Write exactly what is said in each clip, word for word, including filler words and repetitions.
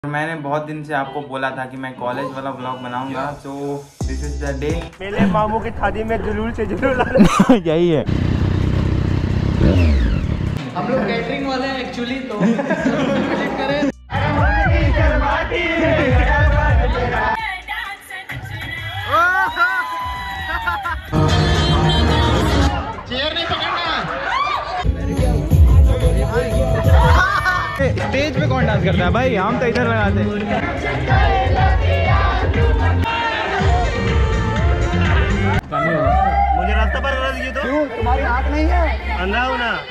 मैंने बहुत दिन से आपको बोला था कि मैं कॉलेज वाला ब्लॉग बनाऊंगा, तो दिस इज द डे। मेरे मामू की शादी में जुलूल से जुलूल यही है। हम लोग कैटरिंग वाले हैं एक्चुअली, तो करें। चेयर नहीं पकड़ना। स्टेज पे कौन डांस करता है भाई? हम तो इधर लगाते हैं। मुझे रास्ता पर करा दीजिए। तो क्यों, तुम्हारी आँख नहीं है? अंधा हूं ना।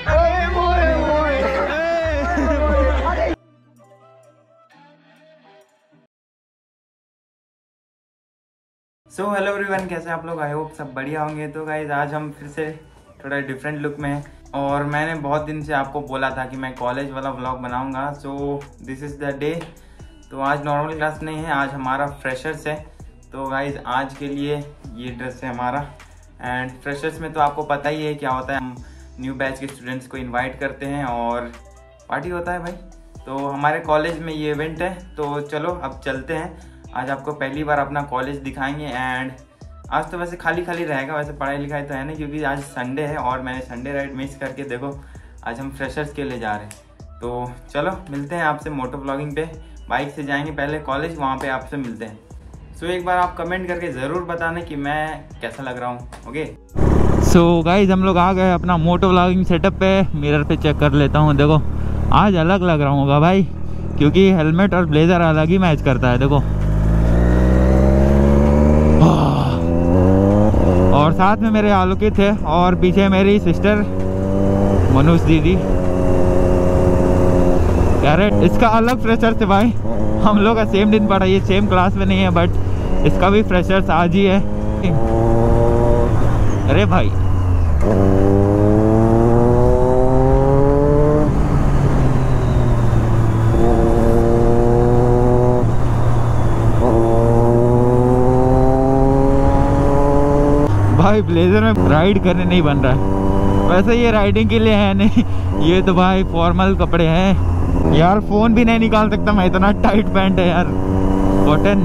सो हेलो एवरीवन, कैसे आप लोग? आई होप सब बढ़िया होंगे। तो गाइज आज हम फिर से थोड़ा डिफरेंट लुक में हैं और मैंने बहुत दिन से आपको बोला था कि मैं कॉलेज वाला व्लॉग बनाऊंगा, so this is the day. तो आज नॉर्मल क्लास नहीं है, आज हमारा फ्रेशर्स है। तो गाइज आज के लिए ये ड्रेस है हमारा। एंड फ्रेशर्स में तो आपको पता ही है क्या होता है, हम न्यू बैच के स्टूडेंट्स को इन्वाइट करते हैं और पार्टी होता है भाई। तो हमारे कॉलेज में ये इवेंट है, तो चलो अब चलते हैं। आज आपको पहली बार अपना कॉलेज दिखाएंगे। एंड आज तो वैसे खाली खाली रहेगा, वैसे पढ़ाई लिखाई तो है नहीं, क्योंकि आज संडे है और मैंने संडे राइड मिस करके देखो आज हम फ्रेशर्स के लिए जा रहे हैं। तो चलो मिलते हैं आपसे मोटो ब्लॉगिंग पे। बाइक से जाएंगे पहले कॉलेज, वहाँ पे आपसे मिलते हैं। सो so, एक बार आप कमेंट करके ज़रूर बताना कि मैं कैसा लग रहा हूँ। ओके सो गाइज हम लोग आ गए अपना मोटो व्लॉगिंग सेटअप पे। मिरर पे चेक कर लेता हूँ। देखो आज अलग लग रहा होगा भाई, क्योंकि हेलमेट और ब्लेजर अलग ही मैच करता है। देखो और साथ में मेरे आलोकित है और पीछे मेरी सिस्टर मनुष दीदी। यार इसका अलग फ्रेशर्स है भाई, हम लोग का सेम दिन पढ़ा, ये सेम क्लास में नहीं है, बट इसका भी फ्रेशर्स आज ही है। अरे भाई भाई ब्लेजर में राइड करने नहीं बन रहा है। वैसे ये राइडिंग के लिए है नहीं, ये तो भाई फॉर्मल कपड़े हैं। यार फोन भी नहीं निकाल सकता मैं, इतना टाइट पैंट है यार, कॉटन।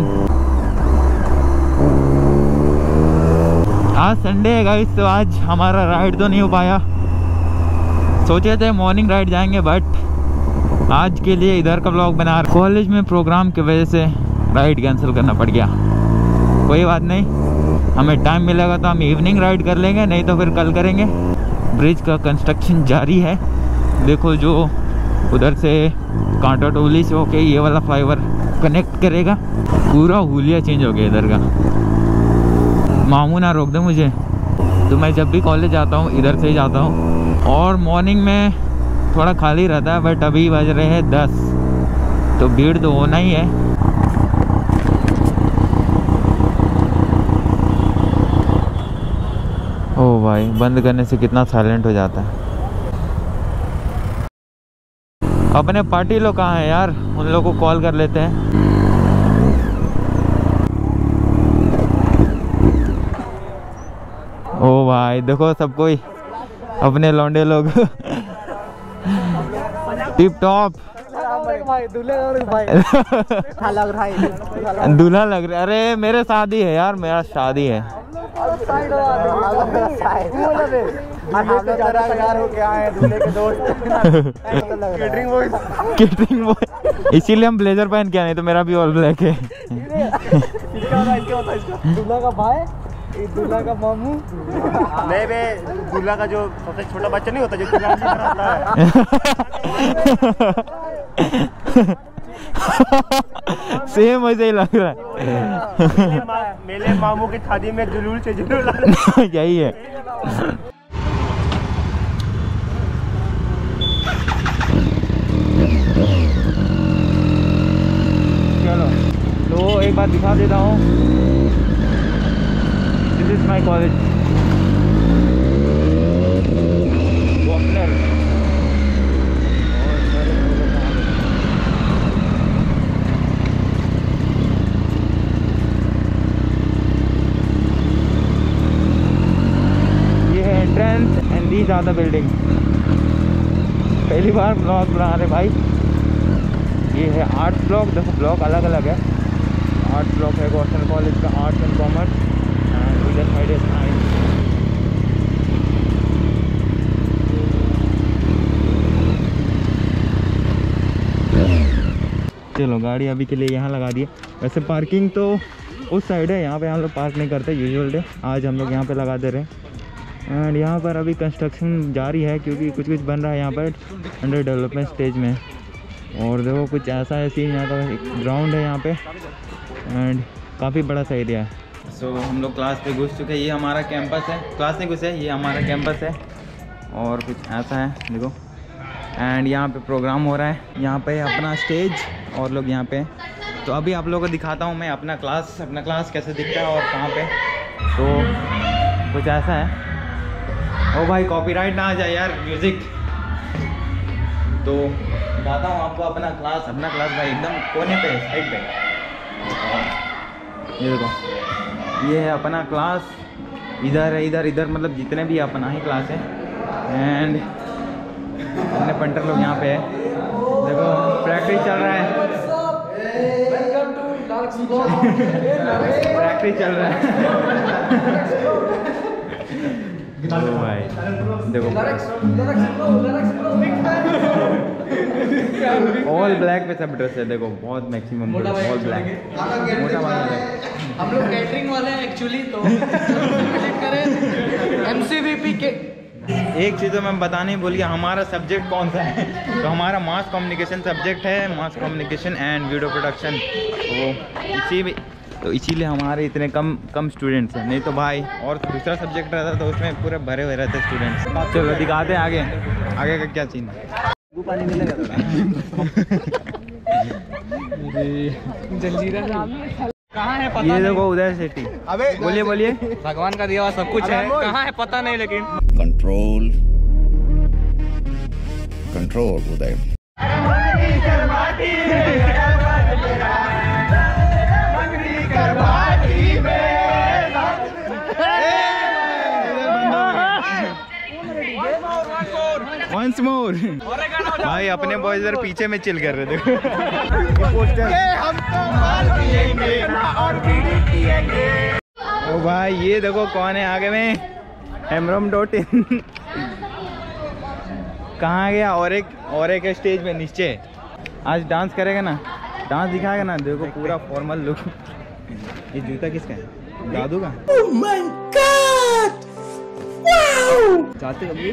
आज संडे है गाइस, तो आज हमारा राइड तो नहीं हो पाया। सोचे थे मॉर्निंग राइड जाएंगे, बट आज के लिए इधर का ब्लॉग बना रहे। कॉलेज में प्रोग्राम की वजह से राइड कैंसिल करना पड़ गया। कोई बात नहीं, हमें टाइम मिलेगा तो हम इवनिंग राइड कर लेंगे, नहीं तो फिर कल करेंगे। ब्रिज का कंस्ट्रक्शन जारी है। देखो जो उधर से कांटा टोली से होके ये वाला फ्लाईओवर कनेक्ट करेगा। पूरा हुलिया चेंज हो गया इधर का। मामू ना रोक दे मुझे, तो मैं जब भी कॉलेज आता हूँ इधर से ही जाता हूँ। और मॉर्निंग में थोड़ा खाली रहता है, बट अभी बज रहे हैं दस, तो भीड़ तो होना ही है। ओ भाई बंद करने से कितना साइलेंट हो जाता है। अपने पार्टी लोग कहाँ हैं यार, उन लोगों को कॉल कर लेते हैं। ओ भाई देखो सब कोई अपने लौंडे लोग टिप टॉप दूल्हा लग रहा है। अरे मेरे शादी है यार, मेरा शादी है। केटरिंग बॉय, इसीलिए हम ब्लेजर पहन के आए, नहीं तो मेरा भी ऑल ब्लैक है। दूल्हा का भाई, दूल्हा का मामू। नहीं बे, दूल्हा का जो सबसे छोटा बच्चा नहीं होता जो दूल्हा है। सेम ऐसे ही लग रहा है। मेरे मामू की शादी में जुलूल से जुलूल यही है। चलो तो एक बार दिखा देता हूँ। This is my college. And these are the building. पहली बार ब्लॉग बना रहे भाई। ये है आर्ट्स ब्लॉक। देखो ब्लॉक अलग अलग है। आर्ट्स ब्लॉक है गवर्नमेंट कॉलेज का, आर्ट्स एंड कॉमर्स, एंड उधर साइड है साइंस। चलो गाड़ी अभी के लिए यहाँ लगा दिए। वैसे पार्किंग तो उस साइड है, यहाँ पे हम लोग पार्क नहीं करते यूजुअल डे। आज हम लोग यहाँ पे लगा दे रहे हैं। एंड यहाँ पर अभी कंस्ट्रक्शन जारी है क्योंकि कुछ कुछ बन रहा है यहाँ पर, अंडर डेवलपमेंट स्टेज में। और देखो कुछ ऐसा है सीन, यहाँ का एक ग्राउंड है यहाँ पे एंड काफ़ी बड़ा सा एरिया है। सो so, हम लोग क्लास पे घुस चुके हैं। ये हमारा कैंपस है, क्लास नहीं घुसे, ये हमारा कैंपस है। और कुछ ऐसा है देखो। एंड यहाँ पे प्रोग्राम हो रहा है, यहाँ पे अपना स्टेज और लोग यहाँ पे। तो अभी आप लोगों को दिखाता हूँ मैं अपना क्लास, अपना क्लास कैसे दिखता है और कहाँ पे। तो कुछ ऐसा है। ओ भाई कॉपीराइट ना आ जाए यार म्यूज़िक। तो दिखाता हूँ आपको अपना क्लास। अपना क्लास भाई एकदम कोने पे, साइड पे। ये देखो, ये है अपना क्लास। इधर है, इधर इधर मतलब जितने भी अपना ही क्लास है। एंड अपने पंटर लोग यहाँ पे है। देखो प्रैक्टिस चल रहा है, प्रैक्टिस चल रहा है। तो भाई देखो ऑल ब्लैक पे सब ड्रेस है। देखो बहुत मैक्सिमम ऑल ब्लैक। हम लोग कैटरिंग वाले हैं एक्चुअली, तो विजिट करें एमसीवीपी के। एक चीज़ तो मैं बताने ही भूल गया, हमारा सब्जेक्ट कौन सा है। तो हमारा मास कम्युनिकेशन सब्जेक्ट है, mass communication and video production. तो इसी भी तो इसीलिए हमारे इतने कम कम स्टूडेंट्स हैं। नहीं तो भाई और दूसरा सब्जेक्ट रहता तो उसमें पूरे भरे हुए रहते स्टूडेंट्स। चलो दिखाते हैं आगे आगे का क्या सीन है। जंजीरा कहाँ है पता ये देखो उदय सिटी। अबे बोलिए बोलिए। भगवान का दिया हुआ सब कुछ है, कहाँ है पता नहीं लेकिन। Control control Uday. Once more। भाई अपने बॉयज इधर पीछे में चिल कर रहे थे। ओ भाई ये देखो कौन है आगे में, हेमरोम डॉट इन। कहाँ गया? और एक और एक स्टेज में नीचे। आज डांस करेगा ना, डांस दिखाएगा ना। देखो पूरा फॉर्मल लुक। ये जूता किसका है? दादू का। oh my God! wow! चाहते कभी?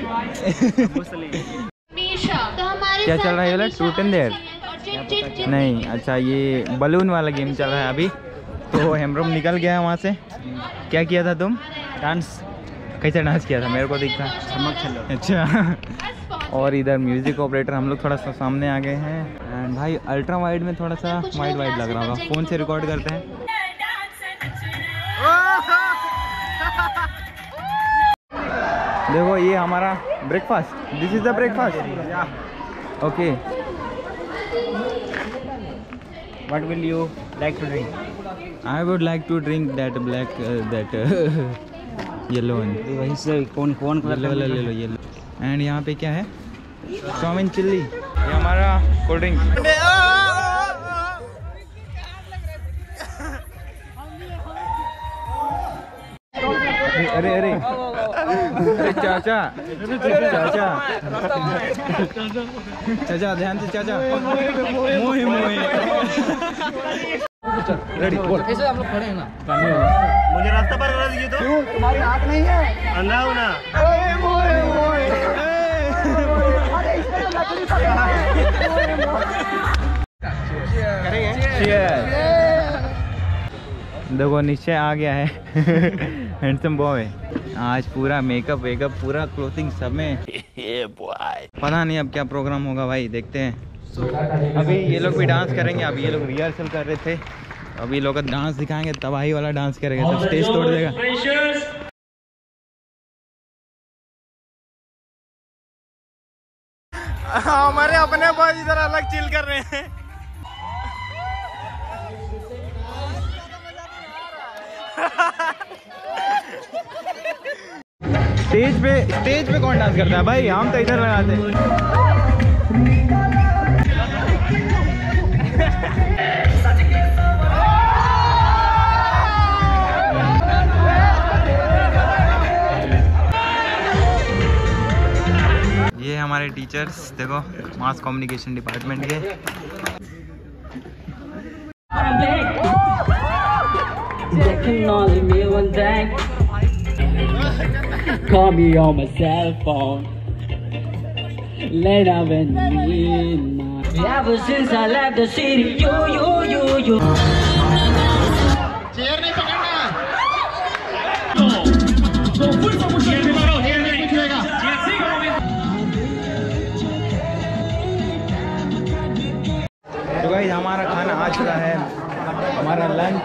क्या चल रहा है ये लोग? Truth and dare? नहीं, अच्छा ये बलून वाला गेम चल रहा है अभी। तो हेमरोम निकल गया है वहाँ से। क्या किया था तुम? डांस। कैसे डांस किया था? मेरे को दिखा। अच्छा। और इधर म्यूजिक ऑपरेटर हम लोग थोड़ा सा सामने आ गए हैं। एंड भाई अल्ट्रा वाइड में थोड़ा सा वाइड वाइड लग रहा होगा, फ़ोन से रिकॉर्ड करते हैं। देखो ये हमारा breakfast. This is the breakfast. Okay, what will you like to drink? I would like to drink that black that yellow one. वहीं से कौन कौन येलो वाला ले लो, येलो। एंड यहाँ पे क्या है? Chowmein chilli. ये हमारा कोल्ड ड्रिंक। अरे अरे अरे चाचा चाचा चाचा ध्यान से चाचा। मोहे मोहे रेडी बोल। ऐसे हम लोग खड़े हैं ना। मुझे रास्ता पर करा दीजिए। तो तुम्हारी आँख नहीं है? अंधा हूँ ना। देखो नीचे आ गया है हैंडसम बॉय। आज पूरा मेकअप वेकअप पूरा क्लोथिंग सब में। पता नहीं अब क्या प्रोग्राम होगा भाई, देखते हैं। अभी ये लोग भी डांस करेंगे। अभी ये लोग रिहर्सल कर रहे थे, अभी लोग डांस दिखाएंगे, तबाही वाला डांस करेंगे, सब स्टेज तोड़ देगा। हमारे अपने बॉयज इधर अलग चिल कर रहे हैं। स्टेज पे स्टेज पे कौन डांस करता है भाई? हम तो इधर लगाते हैं। टीचर्स, देखो मास कम्युनिकेशन डिपार्टमेंट के। Call me on my cell phone. Later when you need my. Ever since I left the city, you, you, you, you. Chair नहीं पकड़ना। तो गाइस हमारा खाना आ चुका है, हमारा लंच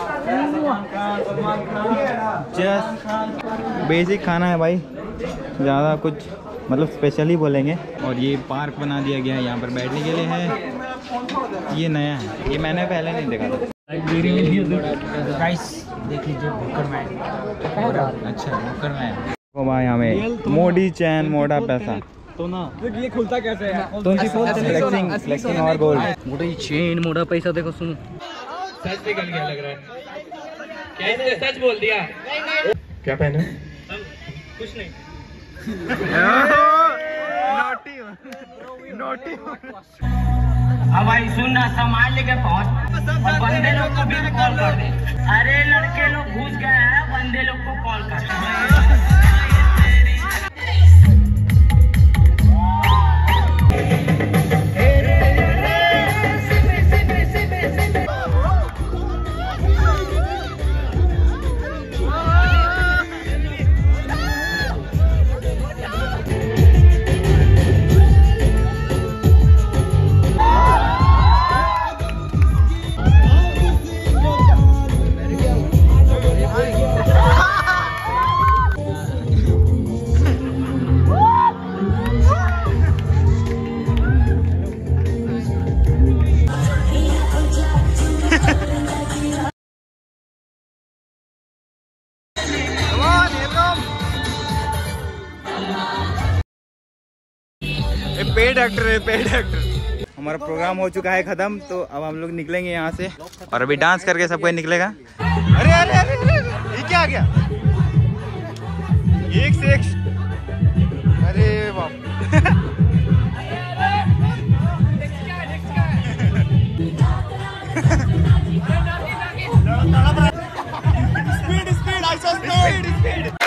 जस्ट बेसिक खाना है भाई, ज़्यादा कुछ मतलब स्पेशल ही बोलेंगे। और ये पार्क बना दिया गया है यहाँ पर बैठने के लिए है, ये नया है, ये मैंने पहले नहीं देखा था। गाइस देख लीजिए बुकर मैन, अच्छा बुकर मैन तो भाई हमें मोदी चैन मोड़ा पैसा तो ना ये खुलता कैसे है? फ्लेक्सिंग फ्लेक्सिंग और गोल्ड मोटा चेन मोटा पैसा देखो सुनो। सच निकल गया लग रहा है। क्या इसने सच बोल दिया? क्या पहना? कुछ नहीं। Naughty naughty. अब भाई सुनना, सामान लेके पहुंच और बंदे लोग को भी कॉल कर दे। अरे लड़के लोग घुस गए हैं, बंदे लोग को कॉल कर। पेड एक्टर है, पेड एक्टर। हमारा प्रोग्राम हो चुका है खत्म, तो अब हम लोग निकलेंगे यहाँ से और अभी डांस करके सब कोई निकलेगा। अरे अरे अरे अरे ये क्या आ गया? एक से एक। अरे बाप। Speed speed I saw speed speed.